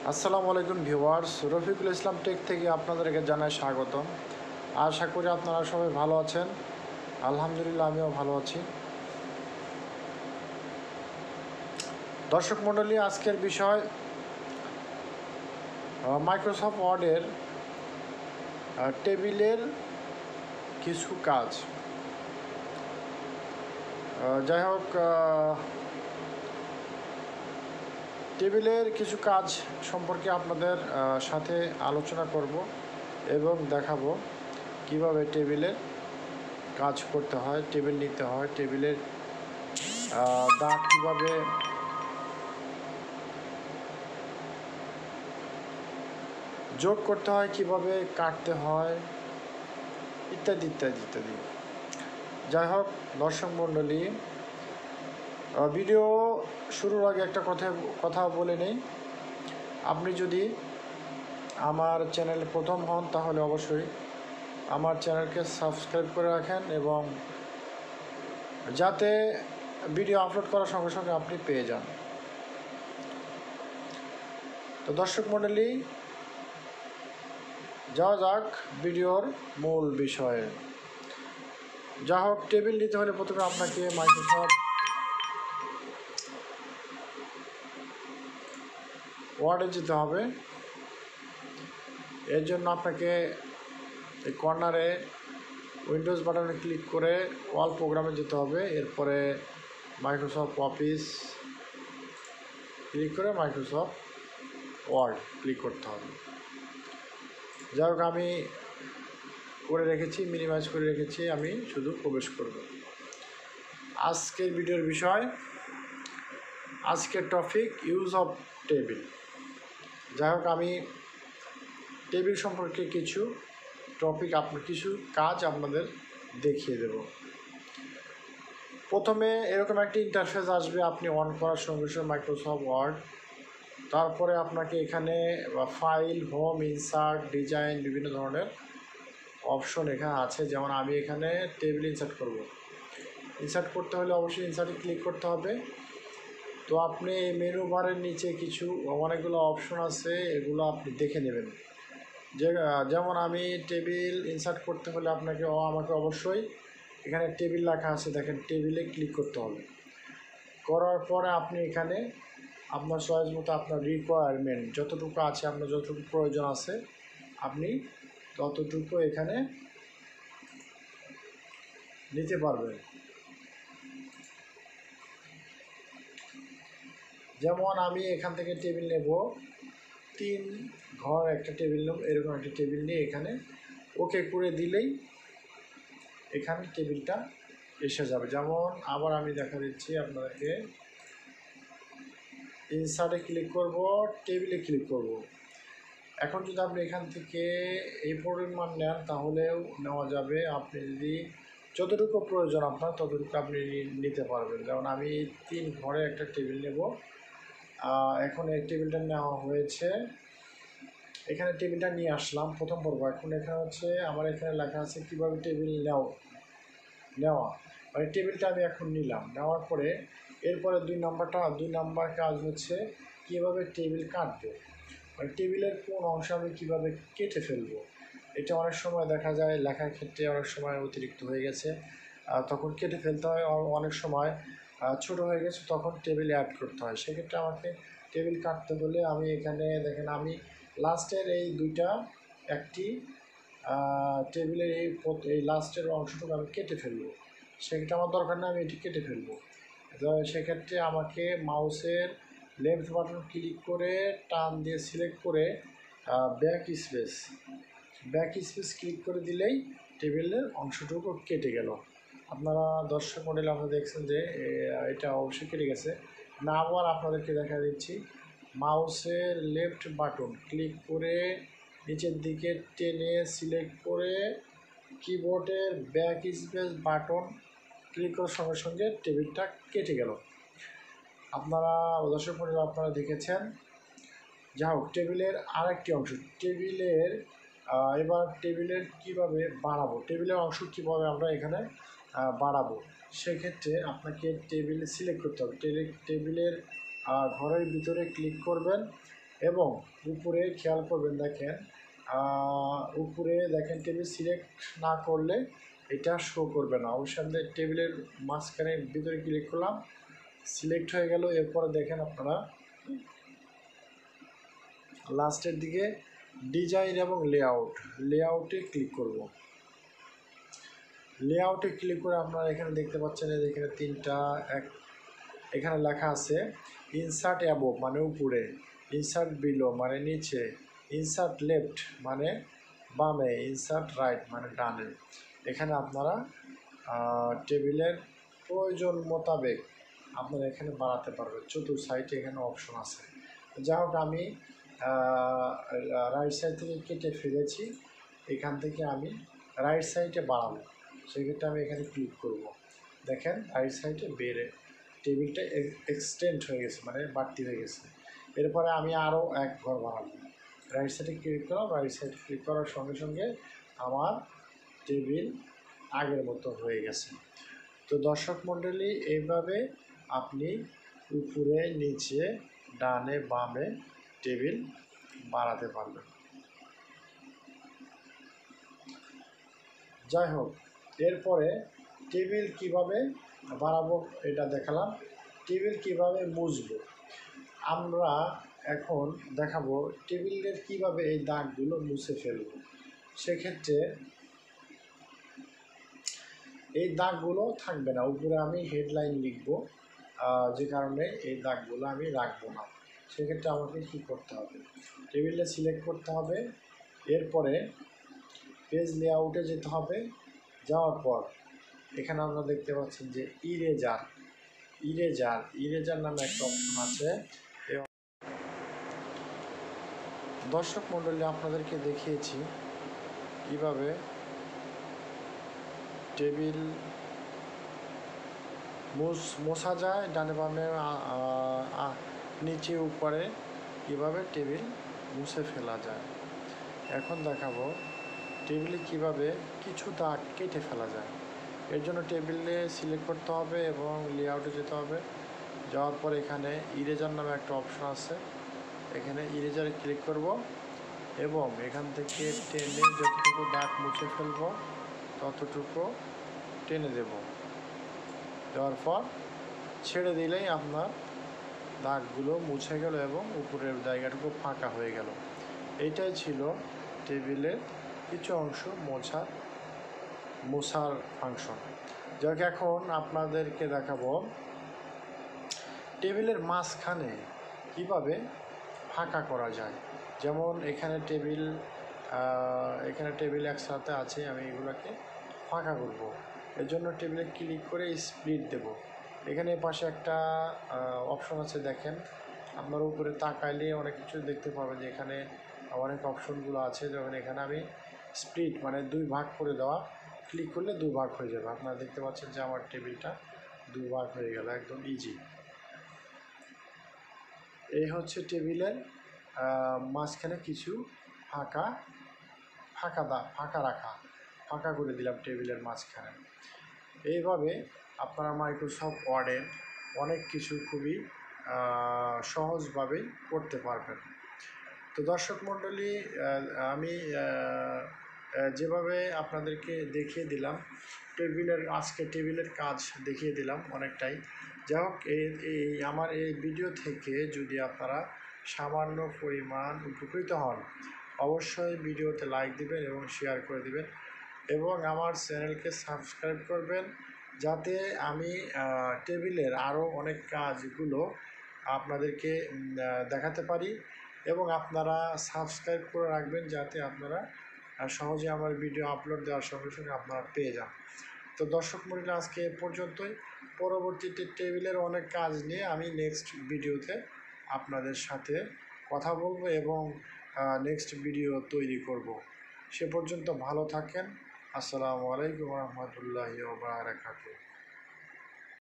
আসসালামু আলাইকুম viewers, Rafiqul Islam take থেকে আপনাদেরকে জানাই স্বাগতম। আশা করি আপনারা সবাই ভালো আছেন। আলহামদুলিল্লাহ, আমিও ভালো আছি। দর্শক মণ্ডলী, আজকের বিষয় মাইক্রোসফট ওয়ার্ডের টেবিলের কিছু কাজ। যাই হোক, টেবিলের কিছু কাজ সম্পর্কে আপনাদের সাথে আলোচনা করব এবং দেখাবো কিভাবে টেবিলের কাজ করতে হয়, টেবিল নিতে হয়, টেবিলের দাগ কীভাবে যোগ করতে হয়, কিভাবে কাটতে হয়, ইত্যাদি ইত্যাদি ইত্যাদি। যাই হোক দর্শক মণ্ডলী, ভিডিও শুরুর আগে একটা কথা বলে নেই। আপনি যদি আমার চ্যানেলে প্রথম হন তাহলে অবশ্যই আমার চ্যানেলকে সাবস্ক্রাইব করে রাখেন এবং যাতে ভিডিও আপলোড করার সঙ্গে সঙ্গে আপনি পেয়ে যান। তো দর্শক মণ্ডলী, যাওয়া যাক ভিডিওর মূল বিষয়ে। যা হোক, টেবিল নিতে হলে প্রথমে আপনাকে মাইক্রোসফট ওয়ার্ডে যেতে হবে। এর জন্য আপনাকে এই কর্নারে উইন্ডোজ বাটনে ক্লিক করে অল প্রোগ্রামে যেতে হবে। এরপরে মাইক্রোসফট অফিস ক্লিক করে মাইক্রোসফট ওয়ার্ড ক্লিক করতে হবে। যাই হোক, আমি করে রেখেছি, মিনিমাইজ করে রেখেছি, আমি শুধু প্রবেশ করব। আজকের ভিডিওর বিষয়, আজকের টপিক ইউজ অফ টেবিল। যাই হোক, আমি টেবিল সম্পর্কে কিছু কিছু কাজ আপনাদের দেখিয়ে দেব। প্রথমে এরকম একটি ইন্টারফেস আসবে, আপনি অন করার সঙ্গে সঙ্গে মাইক্রোসফট ওয়ার্ড। তারপরে আপনাকে এখানে ফাইল, হোম, ইনসার্ট, ডিজাইন, বিভিন্ন ধরনের অপশন এখানে আছে। যেমন আমি এখানে টেবিল ইনসার্ট করব। ইনসার্ট করতে হলে অবশ্যই ইনসার্টে ক্লিক করতে হবে। তো আপনি এই মেনু বারের নিচে অনেকগুলো অপশন আছে, এগুলো আপনি দেখে নেবেন। যেমন আমি টেবিল ইনসার্ট করতে হলে আমাকে অবশ্যই এখানে টেবিল লেখা আছে, দেখেন, টেবিলে ক্লিক করতে হবে। করার পরে আপনি এখানে আপনার চয়েস মতো আপনার রিকোয়ারমেন্ট যতটুকু আছে, আপনার যতটুকু প্রয়োজন আছে, আপনি ততটুকু এখানে নিতে পারবেন। যেমন আমি এখান থেকে টেবিল নেব, 3 ঘর একটা টেবিল নেব, এরকম একটা টেবিল নিয়ে এখানে ওকে করে দিলেই এখানে টেবিলটা এসে যাবে। যেমন আবার আমি দেখা দিচ্ছি আপনাদেরকে, ইনসার্টে ক্লিক করব, টেবিলে ক্লিক করব। এখন যদি আপনি এখান থেকে এই পরিমাণ নেন তাহলেও নেওয়া যাবে। আপনি যদি যতটুকু প্রয়োজন আপনার ততটুকু আপনি নিতে পারবেন। যেমন আমি 3 ঘরে একটা টেবিল নেব। এখন এই টেবিলটা নেওয়া হয়েছে, এখানে টেবিলটা নিয়ে আসলাম প্রথম পর্ব। এখন এখানে আমার এখানে লেখা আছে কীভাবে টেবিল নেওয়া, মানে টেবিলটা আমি এখন নিলাম। নেওয়ার পরে এরপরে 2 নম্বর কাজ হচ্ছে কীভাবে টেবিল কাটবো, মানে টেবিলের কোন অংশ আমি কীভাবে কেটে ফেলবো। এটা অনেক সময় দেখা যায় লেখার ক্ষেত্রে অনেক সময় অতিরিক্ত হয়ে গেছে, তখন কেটে ফেলতে হয়। অনেক সময় ছোট হয়ে গেছে, তখন টেবিলে অ্যাড করতে হয়। সেক্ষেত্রে আমাকে টেবিল কাটতে হলে আমি এখানে দেখেন, আমি লাস্টের এই একটি টেবিলের এই লাস্টের অংশটুকু আমি কেটে ফেলবো। সেক্ষেত্রে আমার দরকার নেই, আমি এটি কেটে ফেলবো। সেক্ষেত্রে আমাকে মাউসের লেফট বাটন ক্লিক করে টান দিয়ে সিলেক্ট করে ব্যাক স্পেস ক্লিক করে দিলেই টেবিলের অংশটুকু কেটে গেল। আপনারা দর্শক মণ্ডলী, আপনারা দেখছেন যে এটা অবশ্যই কেটে গেছে। না, আবার আপনাদেরকে দেখা দিচ্ছি, মাউসের লেফট বাটন ক্লিক করে নিচের দিকে টেনে সিলেক্ট করে কিবোর্ডের ব্যাক স্পেস বাটন ক্লিক করার সঙ্গে সঙ্গে টেবিলটা কেটে গেল। আপনারা দর্শক মণ্ডলী, আপনারা দেখেছেন। যা হোক, টেবিলের আরেকটি অংশ, এবার টেবিলের কীভাবে বাড়াবো, টেবিলের অংশ কীভাবে আমরা এখানে বাড়াবো, সেক্ষেত্রে আপনাকে টেবিল সিলেক্ট করতে হবে। টেবিলের ঘরের ভিতরে ক্লিক করবেন, এবং উপরে খেয়াল করবেন, দেখেন উপরে দেখেন টেবিল সিলেক্ট না করলে এটা শো করবে না। অবশ্যই আমাদের টেবিলের মাঝখানে ভিতরে ক্লিক করলাম, সিলেক্ট হয়ে গেল। এরপরে দেখেন আপনারা লাস্টের দিকে ডিজাইন এবং লেআউটে ক্লিক করব। লেআউটে ক্লিক করে আপনারা এখানে দেখতে পাচ্ছেন এখানে তিনটা এখানে লেখা আছে ইনসার্ট অ্যাবোভ মানে উপরে, ইনসার্ট বিলো মানে নিচে, ইনসার্ট লেফট মানে বামে, ইনসার্ট রাইট মানে ডানে। এখানে আপনারা টেবিলের প্রয়োজন মোতাবেক আপনারা এখানে বাড়াতে পারবেন। চতুর্থ সাইডে এখানে অপশন আছে। যাই হোক, আমি রাইট সাইড থেকে কেটে ফেলেছি, এখান থেকে আমি রাইট সাইডে বাড়াবো। সেক্ষেত্রে আমি এখানে ক্লিক করব। দেখেন রাইট সাইডে বেড়ে টেবিলটা এক্সটেন্ড হয়ে গেছে, মানে বাড়তি হয়ে গেছে। এরপরে আমি আরও এক ঘর বানাবো। রাইট সাইডে ক্লিক করলাম, রাইট সাইডে ক্লিক করার সঙ্গে সঙ্গে আমার টেবিল আগের মতো হয়ে গেছে। তো দর্শক মণ্ডলী, এইভাবে আপনি উপরে নিচে ডানে বামে টেবিল বাড়াতে পারবেন। যাই হোক, এরপরে টেবিল কিভাবে বাড়াবো এটা দেখালাম। টেবিল কিভাবে মুছবো আমরা এখন দেখাবো, টেবিলের কিভাবে এই দাগগুলো মুছে ফেলবো। সেক্ষেত্রে এই দাগগুলো থাকবে না, উপরে আমি হেডলাইন লিখবো, যে কারণে এই দাগগুলো আমি রাখবো না। সেক্ষেত্রে আমাকে কী করতে হবে, টেবিলটা সিলেক্ট করতে হবে, এরপরে পেজ লেআউটে যেতে হবে। যাওয়ার পর এখানে আপনারা দেখতে পাচ্ছেন যে ইরেজার নামে একটা অপশন আছে। দর্শক মণ্ডলী, আপনাদেরকে দেখিয়েছি কীভাবে টেবিল মোছা যায়, ডানে বামে নিচে উপরে কীভাবে টেবিল মুছে ফেলা যায়। এখন দেখাবো টেবিলে কিভাবে কিছু দাগ কেটে ফেলা যায়। এর জন্য টেবিলে সিলেক্ট করতে হবে এবং লেআউটে যেতে হবে। যাওয়ার পর এখানে ইরেজার নামে একটা অপশন আছে, এখানে ইরেজারে ক্লিক করব এবং এখান থেকে টেনে যতটুকু দাগ মুছে ফেলব ততটুকু টেনে দেব। দেওয়ার পর ছেড়ে দিলেই আপনার দাগগুলো মুছে গেল এবং উপরের জায়গাটুকু ফাঁকা হয়ে গেল। এইটাই ছিল টেবিলের কিছু অংশ মোছার ফাংশন। যাকে এখন আপনাদেরকে দেখাবো টেবিলের মাঝখানে কিভাবে ফাঁকা করা যায়। যেমন এখানে টেবিল একসাথে আছে, আমি এগুলোকে ফাঁকা করব। এর জন্য টেবিলে ক্লিক করে স্প্লিট দেব। এখানে পাশে একটা অপশন আছে, দেখেন আপনার উপরে তাকাইলে অনেক কিছু দেখতে পাবেন যে এখানে অনেক অপশনগুলো আছে। যখন এখানে আমি স্প্লিট মানে দুই ভাগ করে দেওয়া, ক্লিক করলে দুই ভাগ হয়ে যাবে। আপনারা দেখতে পাচ্ছেন যে আমার টেবিলটা দুই ভাগ হয়ে গেল, একদম ইজি। এই হচ্ছে টেবিলের মাঝখানে কিছু ফাঁকা করে দিলাম টেবিলের মাঝখানে। এইভাবে আপনারা মাইক্রোসফট ওয়ার্ডের অনেক কিছু খুবই সহজভাবেই করতে পারবেন। তো দর্শক মণ্ডলী, আমি যেভাবে আপনাদেরকে দেখিয়ে দিলাম আজকে টেবিলের কাজ দেখিয়ে দিলাম অনেকটাই। যাই হোক, আমার এই ভিডিও থেকে যদি আপনারা সামান্য পরিমাণ উপকৃত হন, অবশ্যই ভিডিওতে লাইক দিবেন এবং শেয়ার করে দিবেন এবং আমার চ্যানেলকে সাবস্ক্রাইব করবেন, যাতে আমি টেবিলের আরও অনেক কাজগুলো আপনাদেরকে দেখাতে পারি। এবং আপনারা সাবস্ক্রাইব করে রাখবেন, যাতে আপনারা সহজে আমার ভিডিও আপলোড দেওয়ার সঙ্গে সঙ্গে আপনারা পেয়ে যান। তো দর্শক মণ্ডলী, আজকে এ পর্যন্তই। পরবর্তীতে টেবিলের অনেক কাজ নিয়ে আমি নেক্সট ভিডিওতে আপনাদের সাথে কথা বলবো এবং নেক্সট ভিডিও তৈরি করব। সে পর্যন্ত ভালো থাকেন। আসসালামু আলাইকুম ওয়া রাহমাতুল্লাহি ওয়া বারাকাতুহু।